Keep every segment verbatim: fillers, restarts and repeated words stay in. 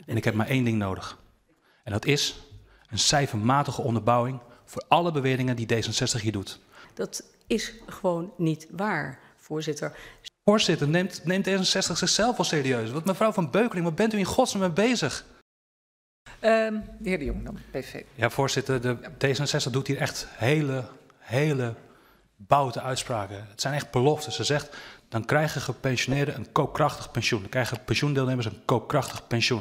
En ik heb maar één ding nodig. En dat is een cijfermatige onderbouwing voor alle beweringen die D zesenzestig hier doet. Dat is gewoon niet waar, voorzitter. Voorzitter, neemt, neemt D zesenzestig zichzelf wel serieus? Wat mevrouw Van Beukeling, wat bent u in godsnaam mee bezig? Uh, de heer De Jong dan, P V V. Ja, voorzitter, de D zesenzestig doet hier echt hele, hele boute uitspraken. Het zijn echt beloftes. Ze zegt, dan krijgen gepensioneerden een koopkrachtig pensioen. Dan krijgen pensioendeelnemers een koopkrachtig pensioen.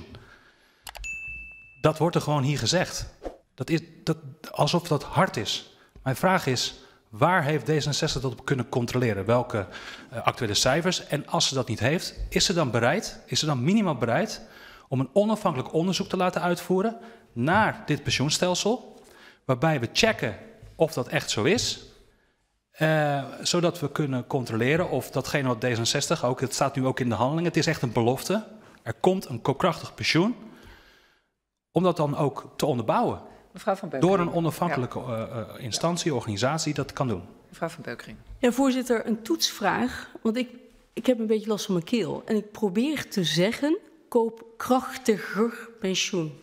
Dat wordt er gewoon hier gezegd. Dat is, dat, alsof dat hard is. Mijn vraag is, waar heeft D zesenzestig dat op kunnen controleren? Welke uh, actuele cijfers? En als ze dat niet heeft, is ze dan bereid, is ze dan minimaal bereid om een onafhankelijk onderzoek te laten uitvoeren naar dit pensioenstelsel, waarbij we checken of dat echt zo is, uh, zodat we kunnen controleren of datgene wat D zesenzestig, ook, het staat nu ook in de handelingen, het is echt een belofte, er komt een koopkrachtig pensioen, om dat dan ook te onderbouwen. Mevrouw Van Beukeling. Door een onafhankelijke uh, uh, instantie, organisatie, dat kan doen. Mevrouw Van Beukeling. Ja, voorzitter, een toetsvraag, want ik, ik heb een beetje last van mijn keel. En ik probeer te zeggen, koopkrachtiger pensioen.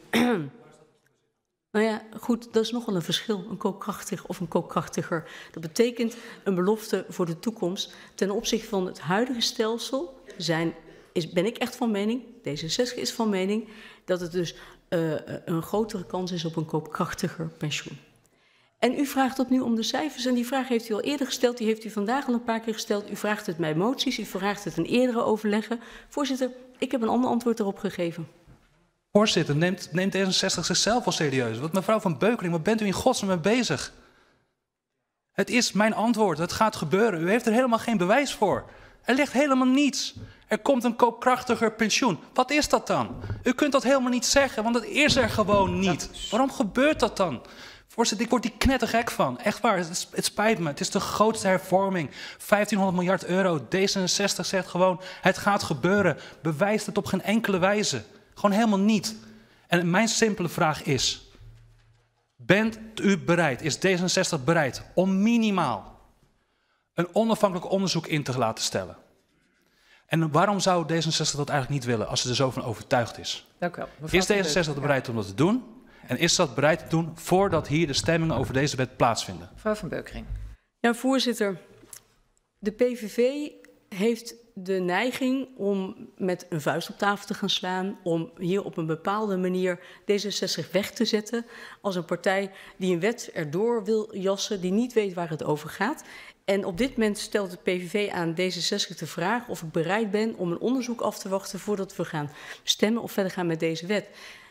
Nou ja, goed, dat is nogal een verschil, een koopkrachtig of een koopkrachtiger. Dat betekent een belofte voor de toekomst. Ten opzichte van het huidige stelsel zijn, is, ben ik echt van mening, D zesenzestig is van mening, dat het dus uh, een grotere kans is op een koopkrachtiger pensioen. En u vraagt opnieuw om de cijfers en die vraag heeft u al eerder gesteld, die heeft u vandaag al een paar keer gesteld. U vraagt het bij moties, u vraagt het in eerdere overleggen. Voorzitter, ik heb een ander antwoord erop gegeven. Voorzitter, neemt, neemt D zesenzestig zichzelf wel serieus? Wat mevrouw Van Beukeling, wat bent u in godsnaam mee bezig? Het is mijn antwoord, het gaat gebeuren. U heeft er helemaal geen bewijs voor. Er ligt helemaal niets. Er komt een koopkrachtiger pensioen. Wat is dat dan? U kunt dat helemaal niet zeggen, want het is er gewoon niet. Waarom gebeurt dat dan? Voorzitter, ik word die knettergek van. Echt waar, het, het spijt me. Het is de grootste hervorming. vijftienhonderd miljard euro. D zesenzestig zegt gewoon, het gaat gebeuren. Bewijst het op geen enkele wijze. Gewoon helemaal niet. En mijn simpele vraag is, bent u bereid, is D zesenzestig bereid om minimaal een onafhankelijk onderzoek in te laten stellen? En waarom zou D zesenzestig dat eigenlijk niet willen als ze er zo van overtuigd is? Dank u wel. Is D zesenzestig bereid om dat te doen? En is dat bereid te doen voordat hier de stemmingen over deze wet plaatsvinden? Mevrouw Van Beukeling. Ja, voorzitter. De P V V heeft de neiging om met een vuist op tafel te gaan slaan, om hier op een bepaalde manier D zesenzestig weg te zetten als een partij die een wet erdoor wil jassen, die niet weet waar het over gaat. En op dit moment stelt de P V V aan D zesenzestig de vraag of ik bereid ben om een onderzoek af te wachten voordat we gaan stemmen of verder gaan met deze wet.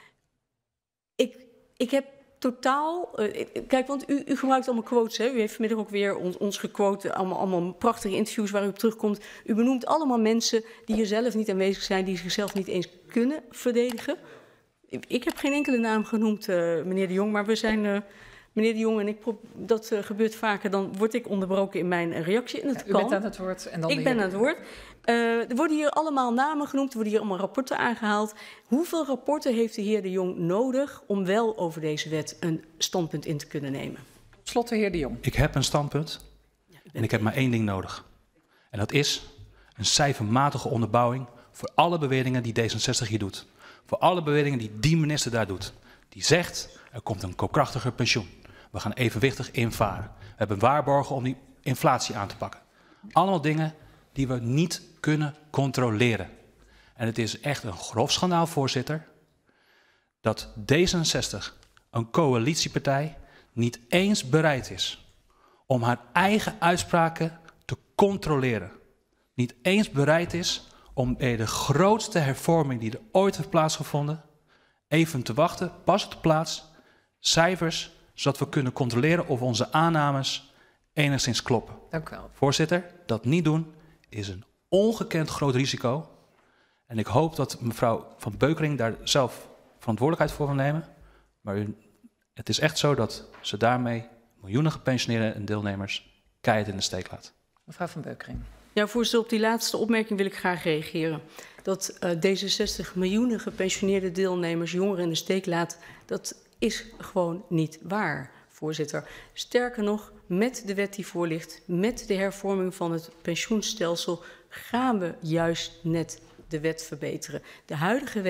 Ik, ik heb totaal... Uh, kijk, want u, u gebruikt allemaal quotes, hè? U heeft vanmiddag ook weer ons, ons gequote, allemaal, allemaal prachtige interviews waar u op terugkomt. U benoemt allemaal mensen die hier zelf niet aanwezig zijn, die zichzelf niet eens kunnen verdedigen. Ik, ik heb geen enkele naam genoemd, uh, meneer De Jong, maar we zijn... Uh, Meneer De Jong, en ik dat uh, gebeurt vaker, dan word ik onderbroken in mijn reactie. En het ja, u kan. bent aan het woord. En dan ik ben aan het woord. Uh, er worden hier allemaal namen genoemd, er worden hier allemaal rapporten aangehaald. Hoeveel rapporten heeft de heer De Jong nodig om wel over deze wet een standpunt in te kunnen nemen? Tot slot de heer De Jong. Ik heb een standpunt ja, ik en ik heb maar één ding nodig. En dat is een cijfermatige onderbouwing voor alle beweringen die D zesenzestig hier doet. Voor alle beweringen die die minister daar doet. Die zegt, er komt een koopkrachtiger pensioen. We gaan evenwichtig invaren. We hebben waarborgen om die inflatie aan te pakken. Allemaal dingen die we niet kunnen controleren. En het is echt een grof schandaal, voorzitter, dat D zesenzestig, een coalitiepartij, niet eens bereid is om haar eigen uitspraken te controleren. Niet eens bereid is om bij de grootste hervorming die er ooit heeft plaatsgevonden, even te wachten, pas op de plaats, cijfers, zodat we kunnen controleren of onze aannames enigszins kloppen. Dank u wel. Voorzitter, dat niet doen is een ongekend groot risico. En ik hoop dat mevrouw Van Beukeling daar zelf verantwoordelijkheid voor wil nemen. Maar u, het is echt zo dat ze daarmee miljoenen gepensioneerden en deelnemers keihard in de steek laat. Mevrouw Van Beukeling. Ja, voorzitter, op die laatste opmerking wil ik graag reageren. Dat uh, D zesenzestig miljoenen gepensioneerde deelnemers jongeren in de steek laat, dat is gewoon niet waar, voorzitter. Sterker nog, met de wet die voor ligt, met de hervorming van het pensioenstelsel, gaan we juist net de wet verbeteren. De huidige wet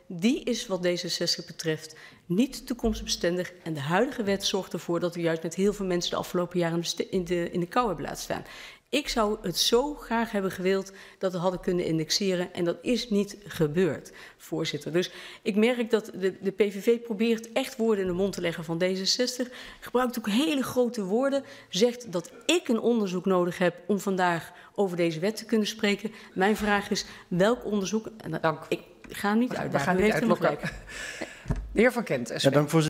die is wat D zesenzestig betreft niet toekomstbestendig. En de huidige wet zorgt ervoor dat we juist met heel veel mensen de afgelopen jaren in de, in de kou hebben laten staan. Ik zou het zo graag hebben gewild dat we hadden kunnen indexeren. En dat is niet gebeurd, voorzitter. Dus ik merk dat de, de P V V probeert echt woorden in de mond te leggen van D zesenzestig. Gebruikt ook hele grote woorden. Zegt dat ik een onderzoek nodig heb om vandaag over deze wet te kunnen spreken. Mijn vraag is, welk onderzoek? En dat, Dank. Ik ga niet uit. We gaan niet uitlokken. De heer Van Kent, S P. Ja, dank, voorzitter.